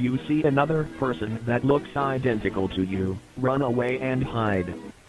you see another person that looks identical to you, run away and hide.